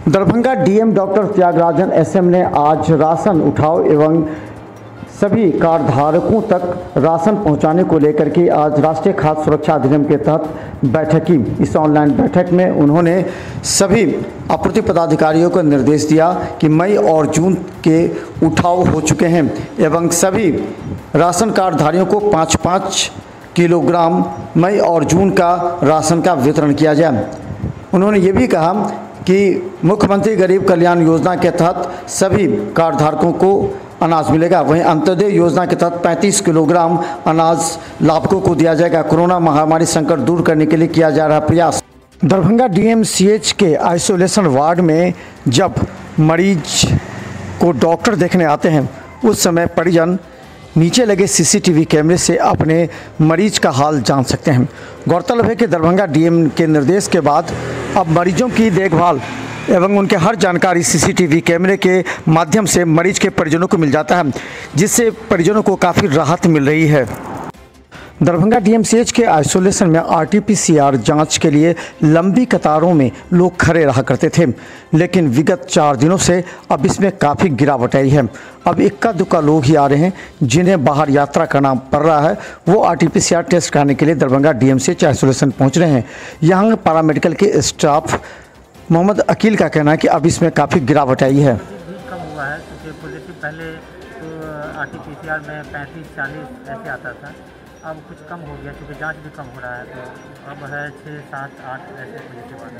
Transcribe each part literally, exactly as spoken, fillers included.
Darbhanga DM doctor Tyagarajan SM ने आज ration उठाव एवं सभी कार्डधारकों तक राशन पहुंचाने को लेकर के आज राष्ट्रीय खाद्य सुरक्षा अधिनियम के तहत बैठक की। इस ऑनलाइन बैठक में उन्होंने सभी आपूर्ति पदाधिकारियों को निर्देश दिया कि मई और जून के उठाव हो चुके हैं एवं सभी राशन कार्डधारियों को पाँच पाँच किलोग्राम मई और जून का राशन का वितरण किया जाए। उन्होंने ये भी कहा कि मुख्यमंत्री गरीब कल्याण योजना के तहत सभी कार्डधारकों को अनाज मिलेगा। वहीं अंत्योदय योजना के तहत पैंतीस किलोग्राम अनाज लाभुकों को दिया जाएगा। कोरोना महामारी संकट दूर करने के लिए किया जा रहा प्रयास। दरभंगा डीएमसीएच के आइसोलेशन वार्ड में जब मरीज को डॉक्टर देखने आते हैं उस समय परिजन नीचे लगे सीसीटीवी कैमरे से अपने मरीज का हाल जान सकते हैं। गौरतलब है कि दरभंगा डीएम के निर्देश के बाद अब मरीजों की देखभाल एवं उनके हर जानकारी सीसीटीवी कैमरे के माध्यम से मरीज के परिजनों को मिल जाता है, जिससे परिजनों को काफ़ी राहत मिल रही है। दरभंगा डीएमसीएच के आइसोलेशन में आरटीपीसीआर जांच के लिए लंबी कतारों में लोग खड़े रहा करते थे, लेकिन विगत चार दिनों से अब इसमें काफ़ी गिरावट आई है। अब इक्का दुक्का लोग ही आ रहे हैं जिन्हें बाहर यात्रा करना पड़ रहा है, वो आरटीपीसीआर टेस्ट कराने के लिए दरभंगा डीएमसीएच आइसोलेशन पहुँच रहे हैं। यहाँ पैरामेडिकल के स्टाफ मोहम्मद अकील का कहना है कि अब इसमें काफ़ी गिरावट आई है। कम हुआ है क्योंकि पॉजिटिव पहले तो आरटीपीसीआर में पैंतीस चालीस ऐसे आता था, अब कुछ कम हो गया क्योंकि जांच भी कम हो रहा है, तो अब है छः सात आठ ऐसे पॉजिटिव आ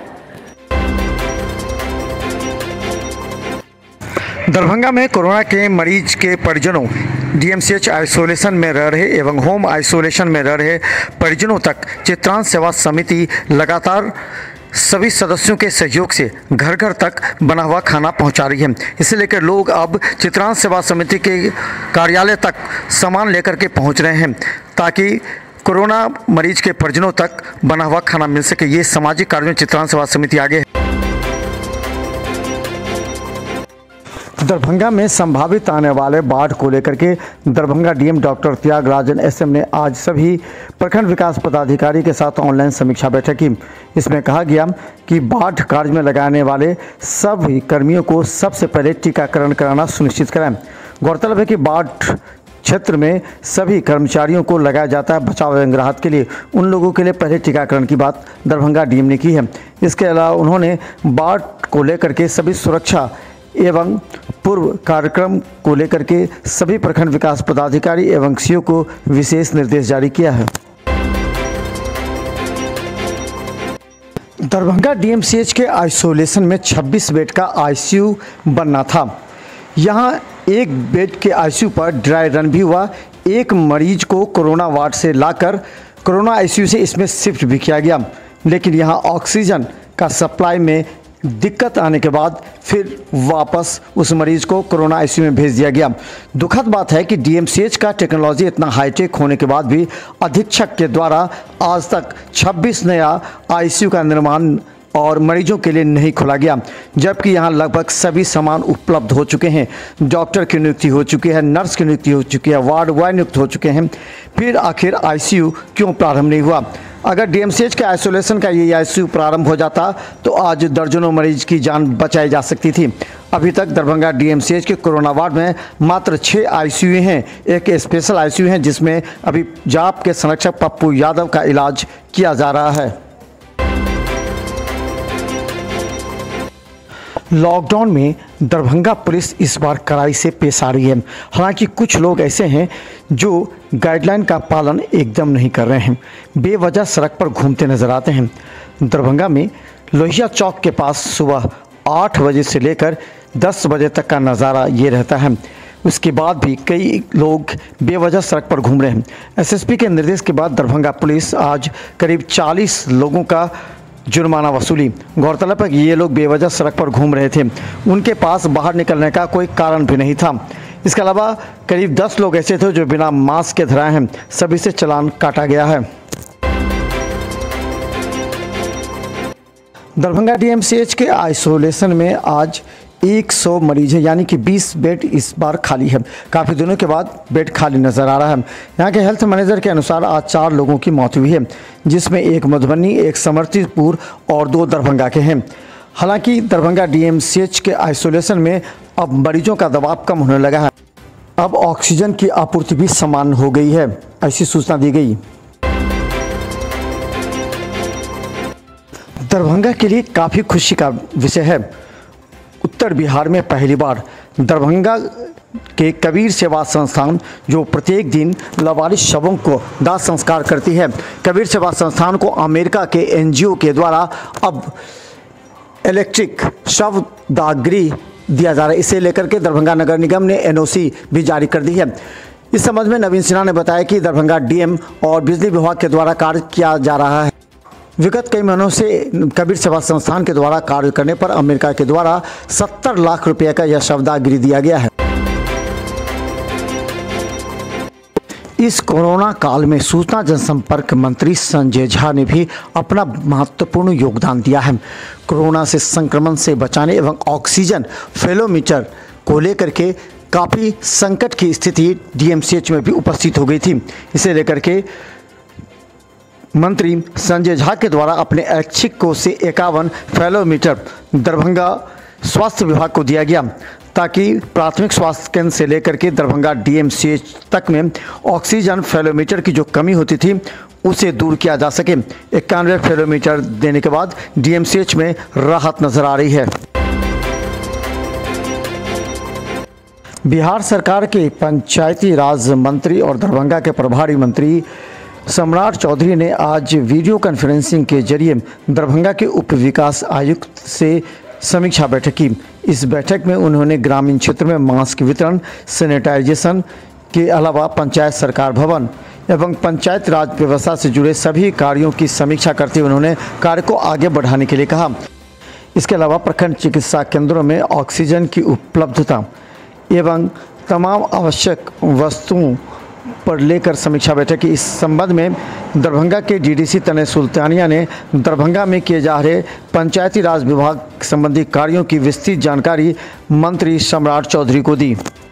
रहे हैं। दरभंगा में कोरोना के मरीज के परिजनों डीएमसीएच आइसोलेशन में रह रहे एवं होम आइसोलेशन में रह रहे परिजनों तक चित्रांन सेवा समिति लगातार सभी सदस्यों के सहयोग से घर घर तक बना हुआ खाना पहुंचा रही है। इसे लेकर लोग अब चित्रांन सेवा समिति के कार्यालय तक सामान लेकर के पहुंच रहे हैं ताकि कोरोना मरीज के परिजनों तक बना हुआ खाना मिल सके। ये सामाजिक कार्यों में चित्रांन सेवा समिति आगे है। दरभंगा में संभावित आने वाले बाढ़ को लेकर के Darbhanga DM doctor Tyagarajan SM ने आज सभी प्रखंड विकास पदाधिकारी के साथ ऑनलाइन समीक्षा बैठक की। इसमें कहा गया कि बाढ़ कार्य में लगाने वाले सभी कर्मियों को सबसे पहले टीकाकरण कराना सुनिश्चित कराएं। गौरतलब है कि बाढ़ क्षेत्र में सभी कर्मचारियों को लगाया जाता है बचाव एवं राहत के लिए। उन लोगों के लिए पहले टीकाकरण की बात दरभंगा डीएम ने की है। इसके अलावा उन्होंने बाढ़ को लेकर के सभी सुरक्षा एवं पूर्व कार्यक्रम को लेकर के सभी प्रखंड विकास पदाधिकारी एवं सीओ को विशेष निर्देश जारी किया है। दरभंगा डीएमसीएच के आइसोलेशन में छब्बीस बेड का आईसीयू बनना था। यहां एक बेड के आईसीयू पर ड्राई रन भी हुआ। एक मरीज को कोरोना वार्ड से लाकर कोरोना आईसीयू से इसमें शिफ्ट भी किया गया, लेकिन यहां ऑक्सीजन का सप्लाई में दिक्कत आने के बाद फिर वापस उस मरीज को कोरोना आईसीयू में भेज दिया गया। दुखद बात है कि डीएमसीएच का टेक्नोलॉजी इतना हाईटेक होने के बाद भी अधीक्षक के द्वारा आज तक छब्बीस नया आईसीयू का निर्माण और मरीजों के लिए नहीं खोला गया, जबकि यहाँ लगभग सभी सामान उपलब्ध हो चुके हैं। डॉक्टर की नियुक्ति हो चुकी है, नर्स की नियुक्ति हो चुकी है, वार्ड बॉय नियुक्त हो चुके हैं, फिर आखिर आईसीयू क्यों प्रारंभ नहीं हुआ? अगर डीएमसीएच के आइसोलेशन का ये आईसीयू प्रारंभ हो जाता तो आज दर्जनों मरीज की जान बचाई जा सकती थी। अभी तक दरभंगा डीएमसीएच के कोरोना वार्ड में मात्र छः आईसीयू हैं। एक स्पेशल आईसीयू है जिसमें अभी जाप के संरक्षक पप्पू यादव का इलाज किया जा रहा है। लॉकडाउन में दरभंगा पुलिस इस बार कड़ाई से पेश आ रही है। हालांकि कुछ लोग ऐसे हैं जो गाइडलाइन का पालन एकदम नहीं कर रहे हैं, बेवजह सड़क पर घूमते नजर आते हैं। दरभंगा में लोहिया चौक के पास सुबह आठ बजे से लेकर दस बजे तक का नज़ारा ये रहता है। उसके बाद भी कई लोग बेवजह सड़क पर घूम रहे हैं। एसएसपी के निर्देश के बाद दरभंगा पुलिस आज करीब चालीस लोगों का जुर्माना वसूली। गौरतलब है कि ये लोग बेवजह सड़क पर घूम रहे थे, उनके पास बाहर निकलने का कोई कारण भी नहीं था। इसके अलावा करीब दस लोग ऐसे थे जो बिना मास्क के धराए हैं, सभी से चालान काटा गया है। दरभंगा डीएमसीएच के आइसोलेशन में आज सौ मरीज है, यानी कि बीस बेड इस बार खाली है। काफ़ी दिनों के बाद बेड खाली नज़र आ रहा है। यहाँ के हेल्थ मैनेजर के अनुसार आज चार लोगों की मौत हुई है, जिसमें एक मधुबनी, एक समस्तीपुर और दो दरभंगा के हैं। हालांकि दरभंगा डीएमसीएच के आइसोलेशन में अब मरीजों का दबाव कम होने लगा है। अब ऑक्सीजन की आपूर्ति भी समान हो गई है, ऐसी सूचना दी गई। दरभंगा के लिए काफ़ी खुशी का विषय है। उत्तर बिहार में पहली बार दरभंगा के कबीर सेवा संस्थान, जो प्रत्येक दिन लावारिस शवों को दाह संस्कार करती है, कबीर सेवा संस्थान को अमेरिका के एनजीओ के द्वारा अब इलेक्ट्रिक शव दाहगृह दिया जा रहा है। इसे लेकर के दरभंगा नगर निगम ने एनओसी भी जारी कर दी है। इस संबंध में नवीन सिन्हा ने बताया कि दरभंगा डीएम और बिजली विभाग के द्वारा कार्य किया जा रहा है। विगत कई महीनों से कबीर सेवा संस्थान के द्वारा कार्य करने पर अमेरिका के द्वारा सत्तर लाख रुपए का यह शव दाहगृह दिया गया है। इस कोरोना काल में सूचना जनसंपर्क मंत्री संजय झा ने भी अपना महत्वपूर्ण योगदान दिया है। कोरोना से संक्रमण से बचाने एवं ऑक्सीजन फेलोमीटर को लेकर के काफ़ी संकट की स्थिति डीएमसीएच में भी उपस्थित हो गई थी। इसे लेकर के मंत्री संजय झा के द्वारा अपने ऐच्छिक कोष से इक्यावन फेलोमीटर दरभंगा स्वास्थ्य विभाग को दिया गया, ताकि प्राथमिक स्वास्थ्य केंद्र से लेकर के दरभंगा डीएमसीएच तक में ऑक्सीजन फेलोमीटर की जो कमी होती थी उसे दूर किया जा सके। इक्यानवे फेलोमीटर देने के बाद डीएमसीएच में राहत नजर आ रही है। बिहार सरकार के पंचायती राज मंत्री और दरभंगा के प्रभारी मंत्री सम्राट चौधरी ने आज वीडियो कॉन्फ्रेंसिंग के जरिए दरभंगा के उप विकास आयुक्त से समीक्षा बैठक की। इस बैठक में उन्होंने ग्रामीण क्षेत्र में मास्क वितरण, सैनिटाइजेशन के अलावा पंचायत सरकार भवन एवं पंचायत राज व्यवस्था से जुड़े सभी कार्यों की समीक्षा करते हुए उन्होंने कार्य को आगे बढ़ाने के लिए कहा। इसके अलावा प्रखंड चिकित्सा केंद्रों में ऑक्सीजन की उपलब्धता एवं तमाम आवश्यक वस्तुओं पर लेकर समीक्षा बैठक की। इस संबंध में दरभंगा के डीडीसी तनय सुल्तानिया ने दरभंगा में किए जा रहे पंचायती राज विभाग संबंधी कार्यों की विस्तृत जानकारी मंत्री सम्राट चौधरी को दी।